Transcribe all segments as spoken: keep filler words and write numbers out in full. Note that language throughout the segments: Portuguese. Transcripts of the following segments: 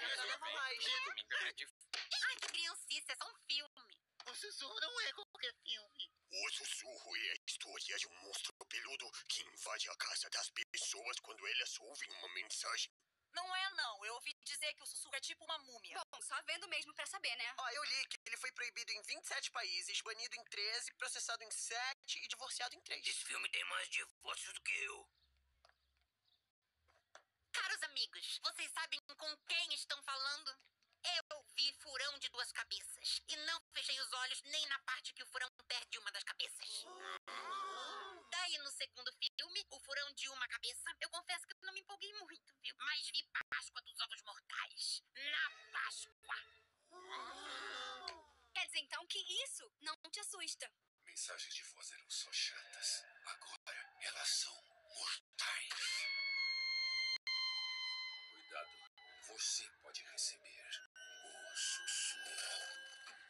mais. Ai, que criancice, é só um filme. O Sussurro não é qualquer filme. O Sussurro é a história de um monstro peludo que invade a casa das pessoas quando elas ouvem uma mensagem. Não é, não. Eu ouvi dizer que o Sussurro é tipo uma múmia. Bom, só vendo mesmo pra saber, né? Ó, eu li que ele foi proibido em vinte e sete países, banido em treze, processado em sete e divorciado em três. Esse filme tem mais divórcios do que eu. Caros amigos, vocês sabem com quem estão falando? Eu vi Furão de Duas Cabeças e não fechei os olhos nem na parte que o furão perde uma das cabeças. Daí, no segundo filme, O Furão de Uma Cabeça, eu confesso que não me empolguei muito, viu? Mas vi Páscoa dos Ovos Mortais. Na Páscoa. Quer dizer, então, que isso não te assusta. Mensagens de voz eram só chatas. Agora, elas são mortais. Cuidado. Você pode receber o sussurro.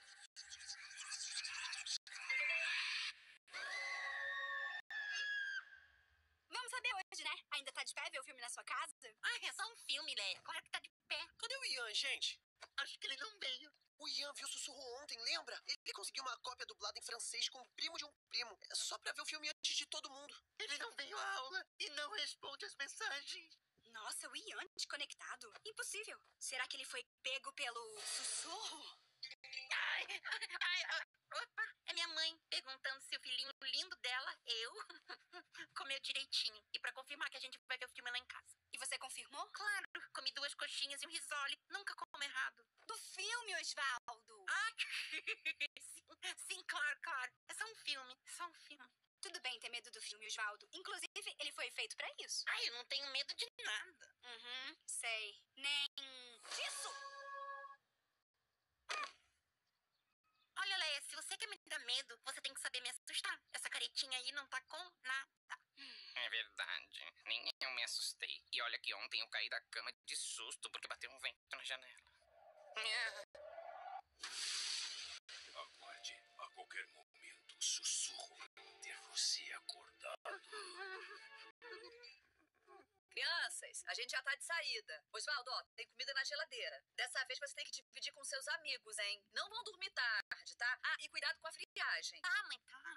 Vamos saber hoje, né? Ainda tá de pé ver o filme na sua casa? Ah, é só um filme, Leia. Claro que tá de pé. Cadê o Ian, gente? Acho que ele não veio. O Ian viu o Sussurro ontem, lembra? Ele conseguiu uma cópia dublada em francês com o primo de um primo. É só pra ver o filme antes de todo mundo. Ele não veio à aula e não responde as mensagens. Nossa, o Ian desconectado? Impossível. Será que ele foi pego pelo sussurro? Ai, ai, ai, opa, é minha mãe perguntando se o filhinho lindo dela, eu, comeu direitinho. E pra confirmar que a gente vai ver o filme lá em casa. E você confirmou? Claro, comi duas coxinhas e um risole. Nunca como errado. Do filme, Osvaldo. Ah, sim, sim, claro, claro. É só um filme, é só um filme. Tudo bem ter medo do filme, Osvaldo. Inclusive, ele foi feito pra isso. Ai, eu não tenho medo de nada. Uhum, sei. Nem disso! Olha, Leia, se você quer me dar medo, você tem que saber me assustar. Essa caretinha aí não tá com nada. É verdade. Nem eu me assustei. E olha que ontem eu caí da cama de susto porque bateu um vento na janela. Aguarde. A qualquer momento, o sussurro vai manter você acordado. Crianças, a gente já tá de saída. Osvaldo, ó, tem comida na geladeira. Dessa vez você tem que dividir com seus amigos, hein? Não vão dormir tarde, tá? Ah, e cuidado com a friagem. Tá, mãe, tá.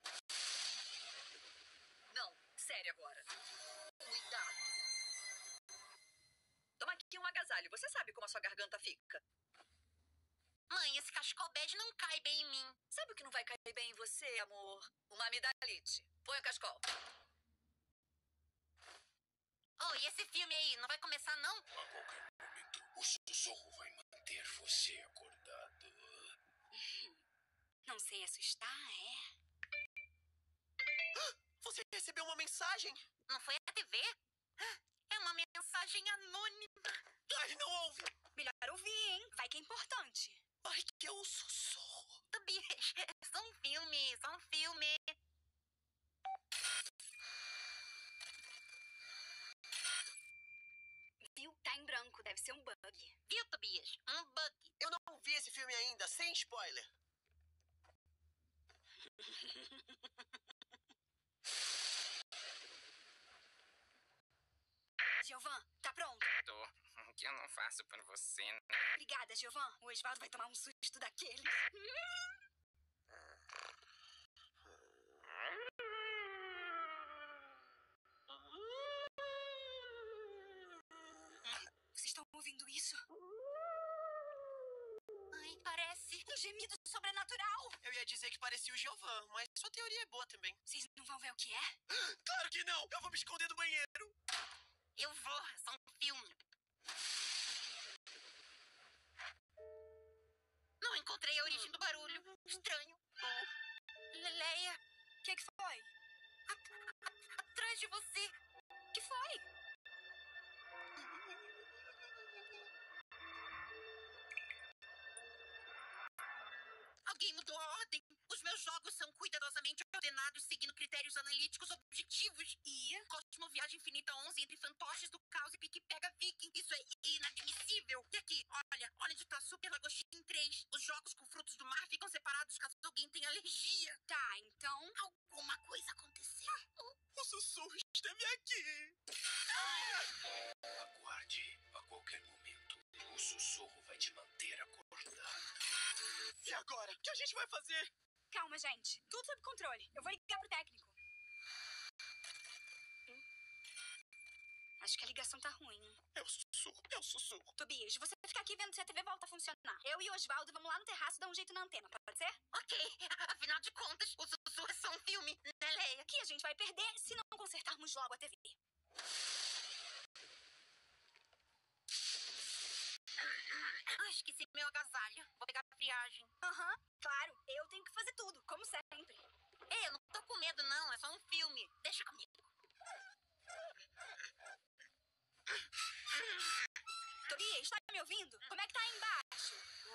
Não, sério agora. Cuidado. Toma aqui um agasalho. Você sabe como a sua garganta fica. Mãe, esse cachecol bege não cai bem em mim. Sabe o que não vai cair bem em você, amor? Uma amidalite. Põe o cachecol. Oh, e esse filme aí, não vai começar, não? A qualquer momento, o sussurro vai manter você acordado. Não sei assustar, é? Você recebeu uma mensagem? Não foi a T V? É uma mensagem anônima. Ai, não ouve. Melhor ouvir, hein? Vai que é importante. Ai, que é o sussurro. Tobias, é só um filme, só um filme. Viu? Tá em branco, deve ser um bug. Viu, Tobias? Um bug. Eu não vi esse filme ainda, sem spoiler. Giovan, tá pronto? Tô. O que eu não faço por você, né? Obrigada, Giovan. O Osvaldo vai tomar um susto daqueles. Vocês estão ouvindo isso? Ai, parece. Um gemido sobrenatural! Eu ia dizer que parecia o Giovan, mas sua teoria é boa também. Vocês não vão ver o que é? Claro que não! Eu vou me esconder do banheiro! Eu vou, é só um filme. Não encontrei a origem do barulho. Estranho. Leia, O que, que foi? atrás de você. O que foi? Alguém mudou a ordem. Os meus jogos são cuidadosamente ordenados, seguindo critérios analíticos objetivos. E? Cosmoviagem Infinita onze entre fantoches do caos e pique-pega viking. Isso é inadmissível. E aqui, olha, olha onde tá Super Lagostin três. Os jogos com frutos do mar ficam separados caso alguém tenha alergia. Tá, então... Alguma coisa aconteceu. O sussurro esteve aqui! Aguarde. A qualquer momento, o te manter acordado. E agora? O que a gente vai fazer? Calma, gente. Tudo sob controle. Eu vou ligar pro técnico. Hum? Acho que a ligação tá ruim. É o sussurro, é o sussurro. Tobias, você fica aqui vendo se a T V volta a funcionar. Eu e o Osvaldo vamos lá no terraço dar um jeito na antena, pode ser? Ok, afinal de contas, o sussurro é só um filme, né, Leia? Que a gente vai perder se não consertarmos logo a T V. Ah, esqueci meu agasalho. Vou pegar a friagem. Aham, claro. Eu tenho que fazer tudo, como sempre. Ei, eu não tô com medo, não. É só um filme. Deixa comigo. Tobias, tá me ouvindo? Como é que tá aí embaixo?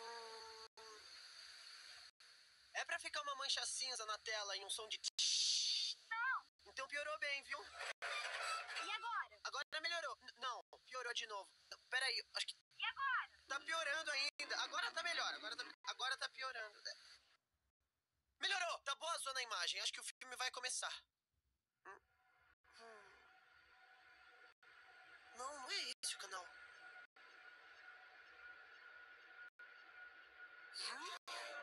É pra ficar uma mancha cinza na tela e um som de tsh. Não! Então piorou bem, viu? E agora? Agora melhorou. N- não, piorou de novo. Não, peraí, acho que E agora? tá piorando ainda. Agora tá melhor, agora tá, agora tá piorando. É. Melhorou! Tá boa a zona imagem. Acho que o filme vai começar. Hum. Hum. Não, não é esse o canal. Hum?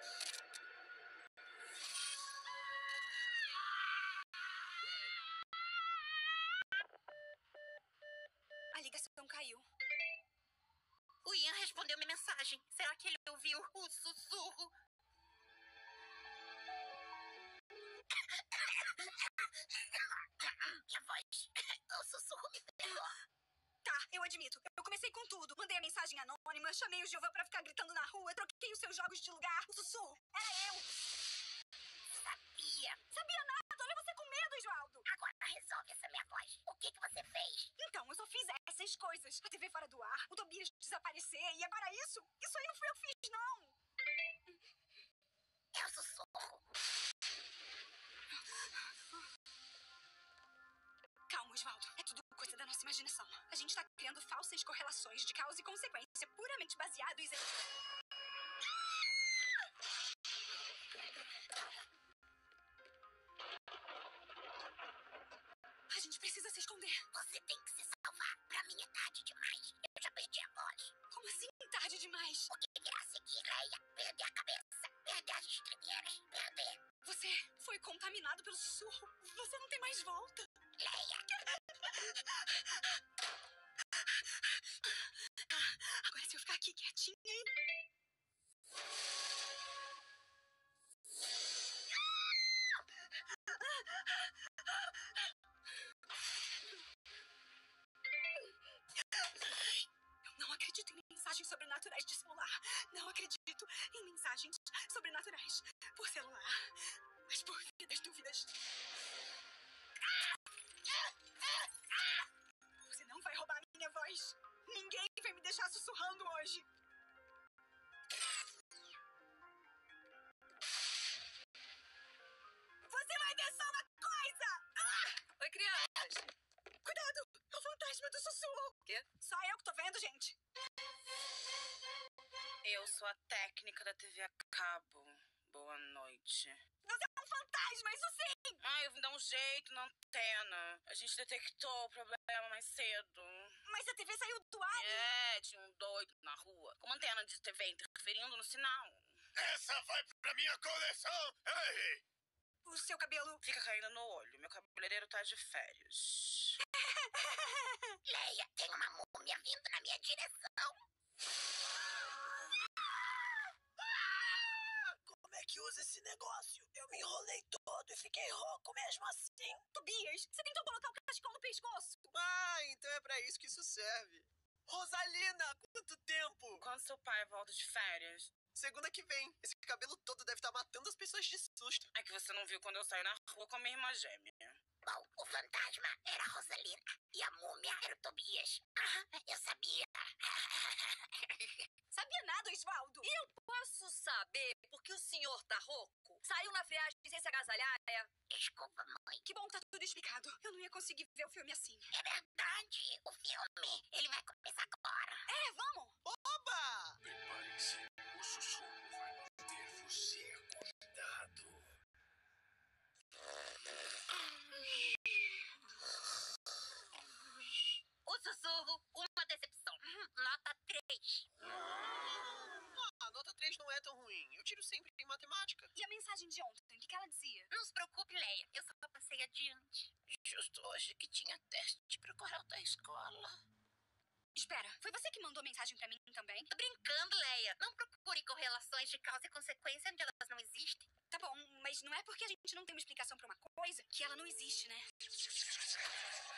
A ligação caiu. O Ian respondeu minha mensagem. Será que ele ouviu o sussurro? Minha voz. O sussurro me pegou. Tá, eu admito. Eu comecei com tudo. Mandei a mensagem anônima, chamei o Gilvan pra ficar gritando na rua, troquei os seus jogos de lugar. O sussurro era eu. Sabia. Sabia nada. Olha você com medo, Osvaldo. Agora resolve essa minha voz. O que, que você fez? Então, eu só fiz essas coisas. A T V fora do ar, o Tobias desaparecer e agora isso? Isso aí não fui eu que fiz, não. É o sussurro. Calma, Osvaldo. É tudo coisa da nossa imaginação. A gente tá criando falsas correlações de causa e consequência puramente baseados em... A gente precisa se esconder. Você tem que se salvar. Pra mim é tarde demais. Eu já perdi a voz. Como assim tarde demais? O que irá seguir, Leia? Perder a cabeça. Perder as estribeiras. Perder. Você foi contaminado pelo sussurro. Você não tem mais volta. Leia. Agora se eu ficar aqui quietinha e... Eu não acredito em mensagens sobrenaturais de celular. Não acredito em mensagens sobrenaturais por celular. Mas por via das dúvidas... Você não vai roubar a minha voz. Ninguém vai me deixar sussurrando hoje. Você vai ver só uma coisa! Ah! Oi, crianças. Cuidado! É o fantasma do sussurro! Quê? Só eu que tô vendo, gente. Eu sou a técnica da T V a cabo. Boa noite. Você é um fantasma, isso sim! Ah, eu vim dar um jeito na antena. A gente detectou o problema mais cedo. Mas a T V saiu do ar. É, tinha um doido na rua com uma antena de T V interferindo no sinal. Essa vai pra minha coleção! Ei! O seu cabelo... Fica caindo no olho. Meu cabeleireiro tá de férias. Leia, tem uma múmia vindo na minha direção. Como é que usa esse negócio? Eu me enrolei todo e fiquei rouco mesmo assim. Tobias, você tentou colocar o cachecol no pescoço? Ah, então é pra isso que isso serve. Rosalina, quanto tempo? Quando seu pai volta de férias? Segunda que vem. Esse cabelo todo deve estar matando as pessoas de susto. É que você não viu quando eu saí na rua com a minha irmã gêmea. Bom, o fantasma era a Rosalina e a múmia era o Tobias. Ah, eu sabia. Sabia nada, Osvaldo. E eu posso saber por que o senhor tá rouco? Saiu na friagem sem se agasalhar? É. Desculpa, mãe. Que bom que tá tudo explicado. Eu não ia conseguir ver o filme assim. É verdade. O filme, ele vai começar agora. É, vamos! Oba! Prepare-se, o sussurro vai manter você acordado. O sussurro, uma decepção. Nota três. mensagem de ontem. O que que ela dizia? Não se preocupe, Leia. Eu só passei adiante. Justo hoje que tinha teste pro correio da escola. Espera, foi você que mandou mensagem pra mim também? Tô brincando, Leia. Não procure correlações de causa e consequência onde elas não existem. Tá bom, mas não é porque a gente não tem uma explicação pra uma coisa que ela não existe, né?